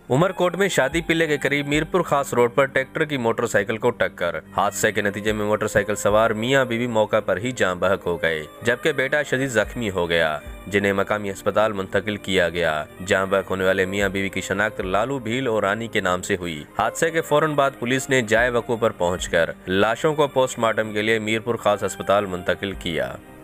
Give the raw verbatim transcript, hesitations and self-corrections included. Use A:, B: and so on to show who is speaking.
A: उमरकोट में शादी पिल्ले के करीब मीरपुर खास रोड पर ट्रैक्टर की मोटरसाइकिल को टक्कर। हादसे के नतीजे में मोटरसाइकिल सवार मियां बीवी मौका पर ही जान बहक हो गए, जबकि बेटा शदीद जख्मी हो गया, जिन्हें मकामी अस्पताल मुंतकिल किया गया। जान बहक होने वाले मियां बीवी की शनाख्त लालू भील और रानी के नाम से हुई। हादसे के फौरन बाद पुलिस ने जाए वकूफ पर पहुंचकर लाशों को पोस्टमार्टम के लिए मीरपुर खास अस्पताल मुंतकिल किया।